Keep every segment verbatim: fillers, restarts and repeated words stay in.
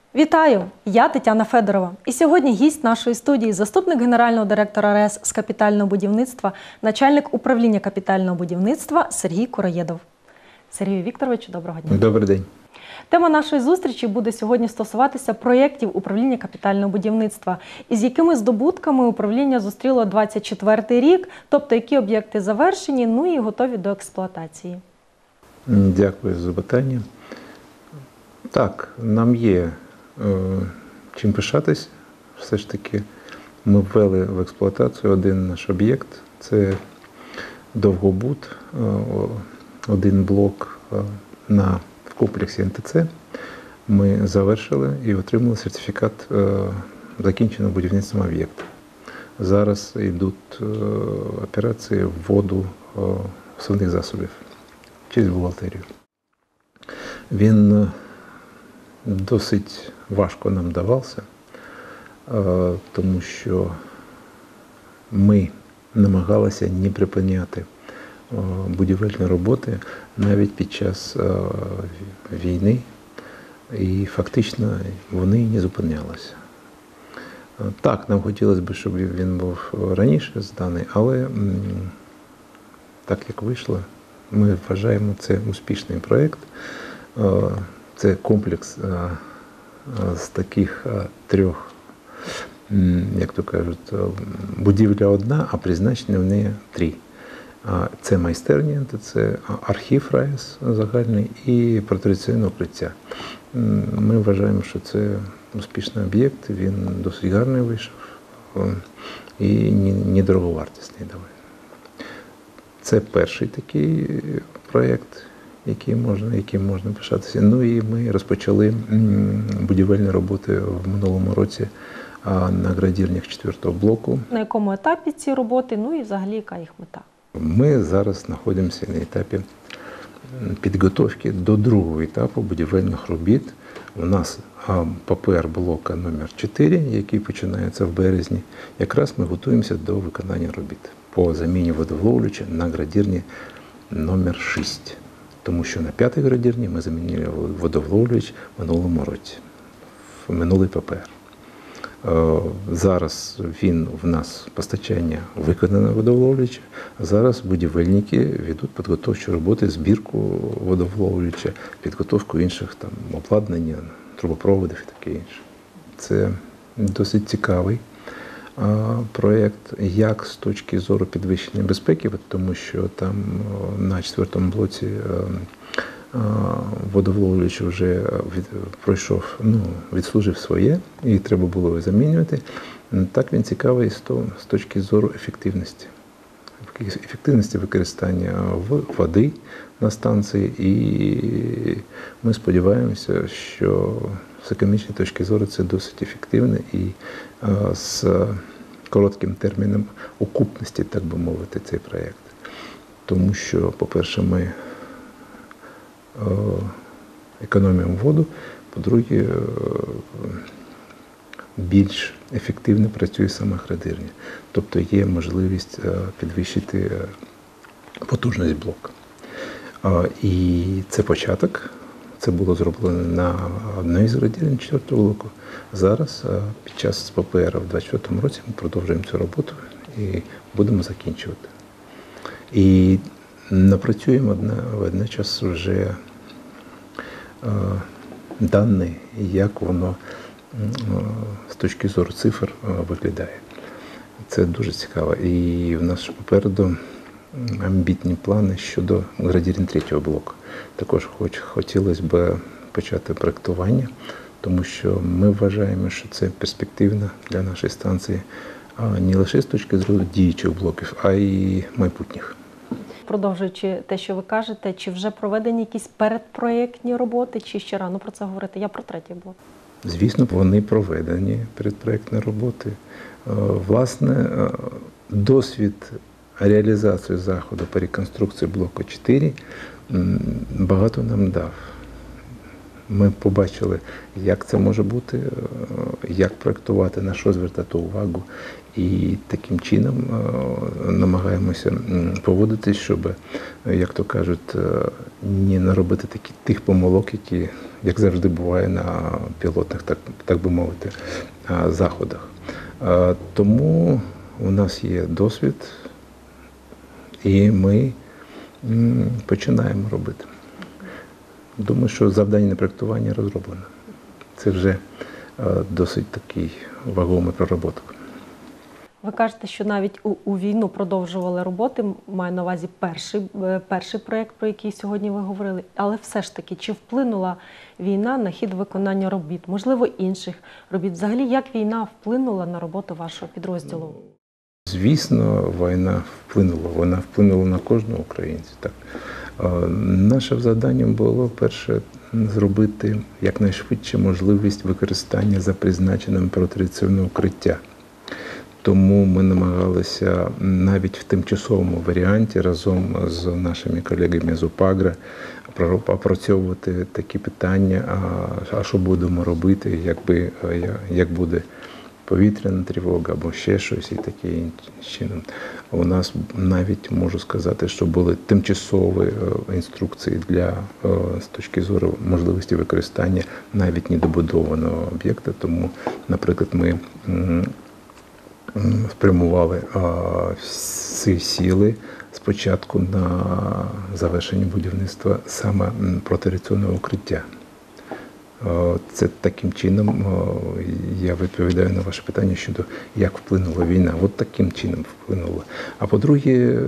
Вітаю! Я Тетяна Федорова. І сьогодні гість нашої студії – заступник генерального директора РЕС з капітального будівництва, начальник управління капітального будівництва Сергій Кураєдов. Сергію Вікторовичу, доброго дня. Добрий день. Тема нашої зустрічі буде сьогодні стосуватися проєктів управління капітального будівництва. І з якими здобутками управління зустріло двадцять четвертий рік, тобто які об'єкти завершені, ну і готові до експлуатації. Дякую за запитання. Так, нам є е, чим пишатись. Все ж таки ми ввели в експлуатацію один наш об'єкт. Це Довгобуд, е, один блок е, на, в комплексі ен те це. Ми завершили і отримали сертифікат е, закінченого будівництва об'єкту. Зараз йдуть е, операції вводу е, основних засобів через бухгалтерію. Він досить важко нам давався, тому що ми намагалися не припиняти будівельні роботи навіть під час війни, і фактично вони не зупинялися. Так, нам хотілося б, щоб він був раніше зданий, але так як вийшло, ми вважаємо, це успішний проєкт. Це комплекс з таких трьох, як то кажуть, будівля одна, а призначення в неї три. Це майстерня ен те це, архів РаЕС загальний і протрадиційне укриття. Ми вважаємо, що це успішний об'єкт, він досить гарний вийшов і недороговартісний. Це перший такий проєкт, яким можна, яким можна пишатися. Ну і ми розпочали будівельні роботи в минулому році на градірнях четвертого блоку. На якому етапі ці роботи, ну і взагалі яка їх мета? Ми зараз знаходимося на етапі підготовки до другого етапу будівельних робіт. У нас пе пе ер блока номер чотири, який починається в березні. Якраз ми готуємося до виконання робіт по заміні водовловлювача на градірні номер шість. Тому що на п'ятій градірні ми замінили водовловлювач в минулому році, в минулий пе пе ер. Зараз він в нас постачання виконано водовловлювача, зараз будівельники ведуть підготовчі роботи, збірку водовловлювача, підготовку інших там обладнання, трубопроводів і таке інше. Це досить цікавий проєкт, як з точки зору підвищення безпеки, тому що там на четвертому блоці водовловлювач вже від, пройшов, ну, відслужив своє, і треба було його замінювати. Так він цікавий з, того, з точки зору ефективності. Ефективності використання води на станції, і ми сподіваємося, що з економічної точки зору це досить ефективно і а, з коротким терміном окупності, так би мовити, цей проєкт. Тому що, по-перше, ми економимо воду, по-друге, більш ефективно працює сама градирня. Тобто є можливість підвищити потужність блоку. І це початок. Це було зроблено на одній з градирень четвертого блоку. Зараз, під час пе пе ер в двадцять четвертому році, ми продовжуємо цю роботу і будемо закінчувати. І напрацюємо водночас вже дані, як воно з точки зору цифр виглядає. Це дуже цікаво. І в нас попереду амбітні плани щодо градірень третього блоку. Також хоч хотілося б почати проєктування, тому що ми вважаємо, що це перспективно для нашої станції не лише з точки зору діючих блоків, а й майбутніх. Продовжуючи те, що ви кажете, чи вже проведені якісь передпроєктні роботи, чи ще рано про це говорити? Я про третій блок. Звісно, вони проведені, передпроєктні роботи. Власне, досвід реалізації заходу по реконструкції блоку чотири багато нам дав. Ми побачили, як це може бути, як проєктувати, на що звертати увагу. І таким чином намагаємося поводитись, щоб, як то кажуть, не наробити такі, тих помилок, які, як завжди буває на пілотних, так, так би мовити, заходах. Тому у нас є досвід, і ми починаємо робити. Думаю, що завдання проєктування розроблено. Це вже досить такий вагомий пророботок. Ви кажете, що навіть у, у війну продовжували роботи, маю на увазі перший, перший проєкт, про який сьогодні ви говорили, але все ж таки, чи вплинула війна на хід виконання робіт, можливо, інших робіт? Взагалі, як війна вплинула на роботу вашого підрозділу? Звісно, війна вплинула, вона вплинула на кожного українця. Так. Нашим завданням було, перше, зробити якнайшвидше можливість використання за призначеним протираційного укриття. Тому ми намагалися навіть в тимчасовому варіанті разом з нашими колегами з УПАГРА опрацьовувати такі питання, а, а що будемо робити, якби, як буде повітряна тривога або ще щось і таке чином. У нас навіть, можу сказати, що були тимчасові інструкції для, з точки зору можливості використання навіть недобудованого об'єкта. Тому, наприклад, ми спрямували всі сили спочатку на завершення будівництва саме протираційного укриття. Це таким чином, я відповідаю на ваше питання щодо, як вплинула війна. От таким чином вплинула. А по-друге,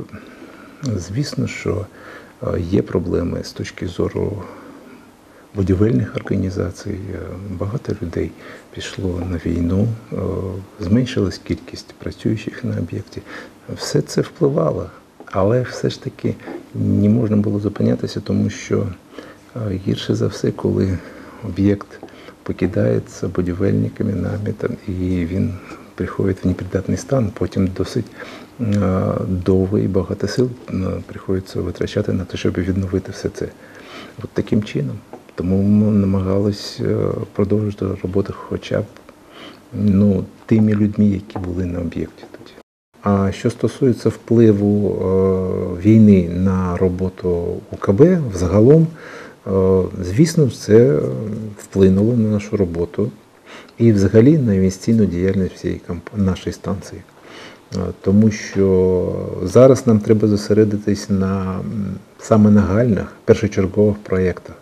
звісно, що є проблеми з точки зору будівельних організацій. Багато людей пішло на війну, зменшилась кількість працюючих на об'єкті. Все це впливало, але все ж таки не можна було зупинятися, тому що гірше за все, коли об'єкт покидається будівельниками, намітом, і він приходить в непридатний стан, потім досить довго і багато сил приходиться витрачати на те, щоб відновити все це. От таким чином. Тому ми намагалися продовжити роботу хоча б ну, тими людьми, які були на об'єкті тоді. А що стосується впливу е, війни на роботу УКБ взагалом, е, звісно, це вплинуло на нашу роботу і взагалі на інвестиційну діяльність всієї нашої станції. Е, тому що зараз нам треба зосередитись на саме нагальних, першочергових проєктах.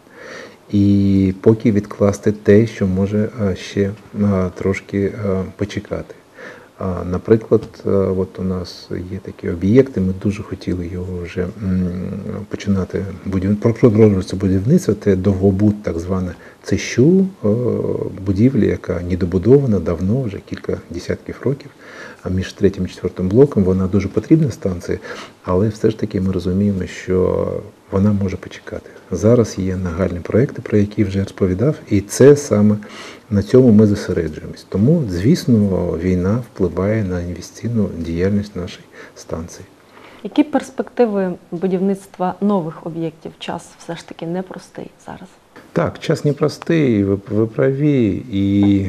І поки відкласти те, що може ще трошки почекати. Наприклад, от у нас є такі об'єкти, ми дуже хотіли його вже починати продовжувати будівництво, це довгобуд, так зване ЦЩУ, будівля, яка недобудована давно, вже кілька десятків років, а між третім і четвертим блоком вона дуже потрібна станція, але все ж таки ми розуміємо, що вона може почекати. Зараз є нагальні проекти, про які вже розповідав, і це саме на цьому ми зосереджуємось. Тому, звісно, війна впливає на інвестиційну діяльність нашої станції. Які перспективи будівництва нових об'єктів? Час все ж таки непростий зараз. Так, час непростий, ви, ви праві, і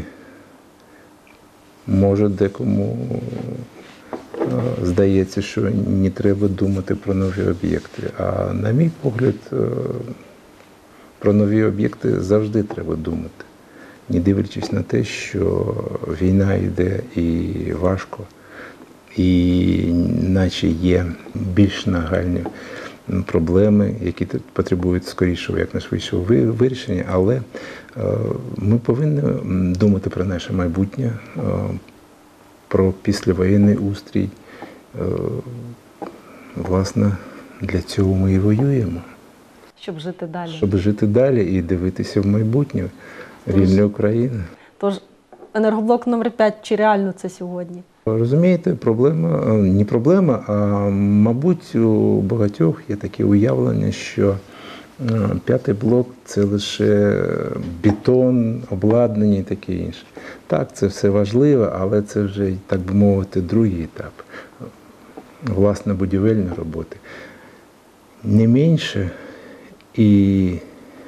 може декому здається, що не треба думати про нові об'єкти. А на мій погляд, про нові об'єкти завжди треба думати. Не дивлячись на те, що війна йде і важко, і наче є більш нагальні проблеми, які потребують скорішого, якнайшвидшого вирішення, але ми повинні думати про наше майбутнє, про післявоєнний устрій. Власне, для цього ми і воюємо. Щоб жити далі. Щоб жити далі і дивитися в майбутнє вільної України. Тож, енергоблок номер п'ять, чи реально це сьогодні? Розумієте, проблема, не проблема, а, мабуть, у багатьох є таке уявлення, що п'ятий блок – це лише бетон, обладнання і таке інше. Так, це все важливо, але це вже, так би мовити, другий етап. Власне, будівельні роботи. Не менше і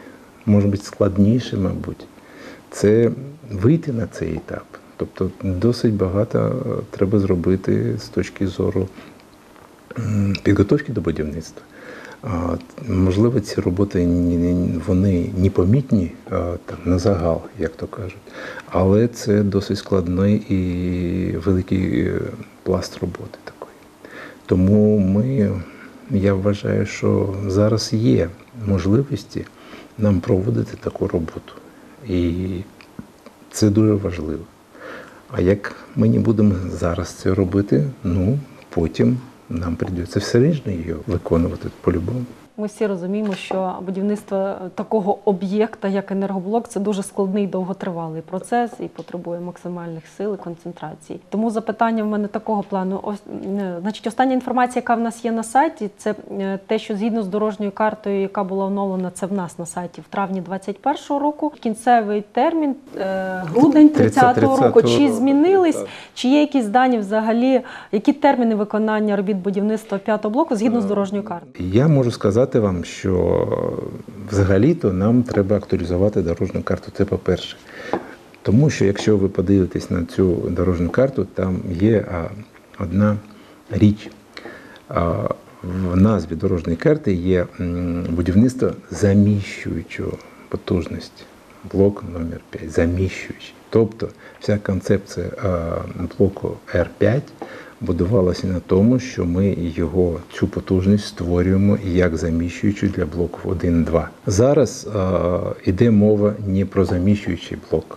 може бути складніше, мабуть, це вийти на цей етап. Тобто досить багато треба зробити з точки зору підготовки до будівництва. Можливо, ці роботи вони непомітні там, на загал, як то кажуть, але це досить складний і великий пласт роботи такої. Тому ми, я вважаю, що зараз є можливості нам проводити таку роботу. І це дуже важливо. А як ми не будемо зараз це робити, ну, потім нам прийдеться все рівно її виконувати по-любому. Ми всі розуміємо, що будівництво такого об'єкта, як енергоблок, це дуже складний, довготривалий процес і потребує максимальних сил і концентрації. Тому запитання в мене такого плану. Ось, значить, остання інформація, яка в нас є на сайті, це те, що згідно з дорожньою картою, яка була оновлена, це в нас на сайті в травні двадцять першого року. Кінцевий термін – грудень тридцятого року. Чи змінились, чи є якісь дані взагалі, які терміни виконання робіт будівництва п'ятого блоку згідно з дорожньою картою? Я можу сказати, вам, що взагалі-то нам треба актуалізувати дорожню карту, це по-перше. Тому що якщо ви подивитесь на цю дорожню карту, там є а, одна річ. А, в назві дорожньої карти є м, будівництво заміщуючого потужності. Блок номер п'ять, заміщуючий. Тобто вся концепція а, блоку Р п'ять будувалася на тому, що ми його, цю потужність створюємо як заміщуючу для блоків один-два. Зараз йде мова не про заміщуючий блок.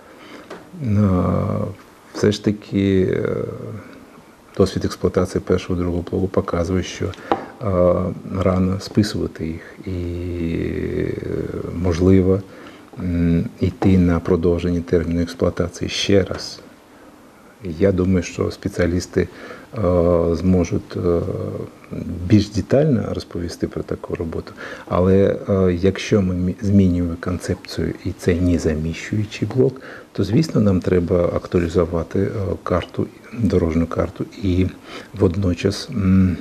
А, все ж таки досвід експлуатації першого і другого блоку показує, що а, рано списувати їх і можливо йти на продовження терміну експлуатації ще раз. Я думаю, що спеціалісти е, зможуть е, більш детально розповісти про таку роботу. Але е, якщо ми змінюємо концепцію і це не заміщуючий блок, то, звісно, нам треба актуалізувати е, карту, дорожню карту і водночас м,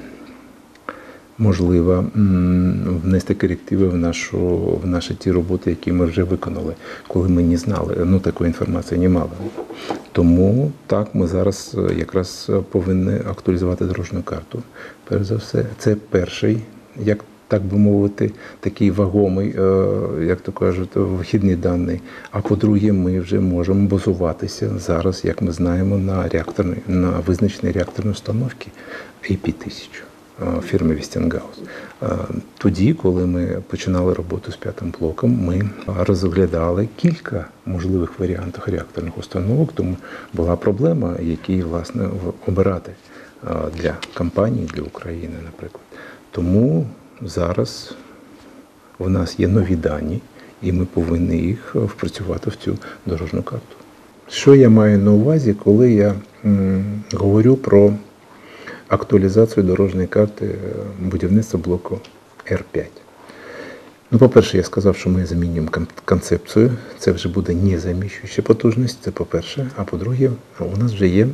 можливо м, внести корективи в, нашу, в наші ті роботи, які ми вже виконали, коли ми не знали, ну такої інформації не мали. Тому так, ми зараз якраз повинні актуалізувати дорожню карту. Перш за все, це перший, як так би мовити, такий вагомий, як то кажуть, вихідний даний. А по-друге, ми вже можемо базуватися зараз, як ми знаємо, на реакторні, на визначеній реакторній установці ей пі тисяча фірми Westinghouse. Тоді, коли ми починали роботу з п'ятим блоком, ми розглядали кілька можливих варіантів реакторних установок, тому була проблема, які, власне, обирати для компанії, для України, наприклад. Тому зараз у нас є нові дані, і ми повинні їх впрацювати в цю дорожню карту. Що я маю на увазі, коли я м, говорю про актуалізацію дорожньої карти будівництва блоку Р п'ять. Ну, по-перше, я сказав, що ми змінюємо концепцію. Це вже буде не заміщуюча потужність, це по-перше. А по-друге, у нас вже є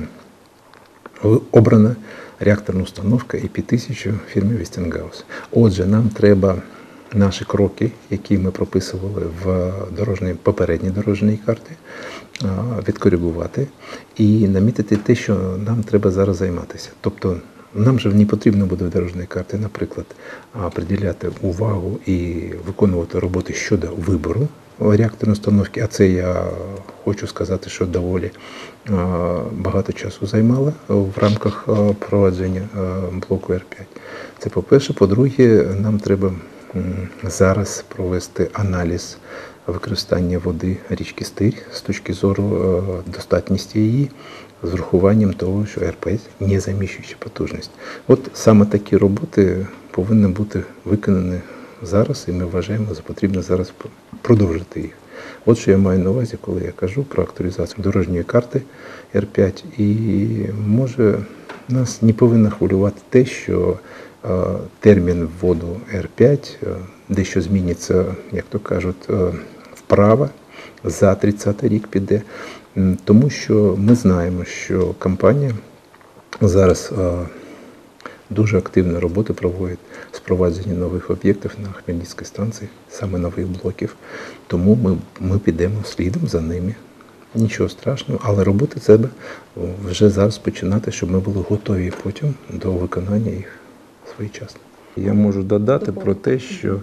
обрана реакторна установка ей пі тисяча фірми Westinghouse. Отже, нам треба наші кроки, які ми прописували в дорожній, попередній дорожній карті, відкоригувати і намітити те, що нам треба зараз займатися. Тобто нам же не потрібно буде в дорожній карті, наприклад, приділяти увагу і виконувати роботи щодо вибору реакторної установки, а це я хочу сказати, що доволі багато часу займало в рамках провадження блоку Р п'ять. Це по-перше. По-друге, нам треба зараз провести аналіз використання води річки Стир з точки зору достатності її, з врахуванням того, що Р п'ять не заміщуюча потужність. От саме такі роботи повинні бути виконані зараз, і ми вважаємо за потрібно зараз продовжити їх. От що я маю на увазі, коли я кажу про актуалізацію дорожньої карти Р п'ять. І може нас не повинно хвилювати те, що термін вводу Р п'ять дещо зміниться, як то кажуть, вправо, за тридцятий рік піде. Тому що ми знаємо, що компанія зараз дуже активну роботу проводять з впровадження нових об'єктів на Хмельницькій станції, саме нових блоків. Тому ми, ми підемо слідом за ними. Нічого страшного, але робити себе вже зараз починати, щоб ми були готові потім до виконання їх своєчасно. Я можу додати про те, що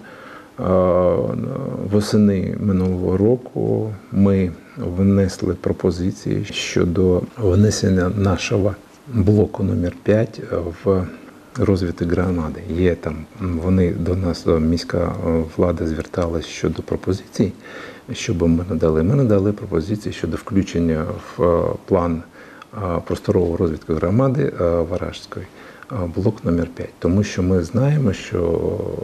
восени минулого року ми внесли пропозиції щодо внесення нашого блоку номер п'ять в розвиток громади. Є там, вони до нас, до міська влада зверталась щодо пропозицій, щоб ми надали. Ми надали пропозиції щодо включення в план просторового розвитку громади Варажської блок номер п'ять. Тому що ми знаємо, що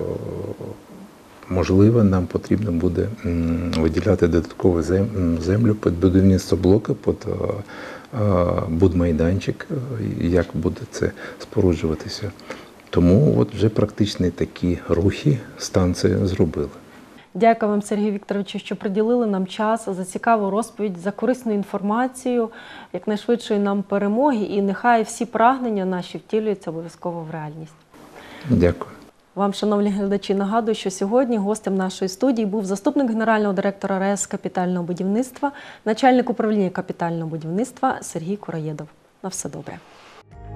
можливо, нам потрібно буде виділяти додаткову землю під будівництво блоку, під будмайданчик, як буде це споруджуватися. Тому от вже практичні такі рухи станція зробила. Дякую вам, Сергію Вікторовичу, що приділили нам час за цікаву розповідь, за корисну інформацію, якнайшвидшої нам перемоги, і нехай всі прагнення наші втілюються обов'язково в реальність. Дякую. Вам, шановні глядачі, нагадую, що сьогодні гостем нашої студії був заступник генерального директора РАЕС капітального будівництва, начальник управління капітального будівництва Сергій Кураєдов. На все добре.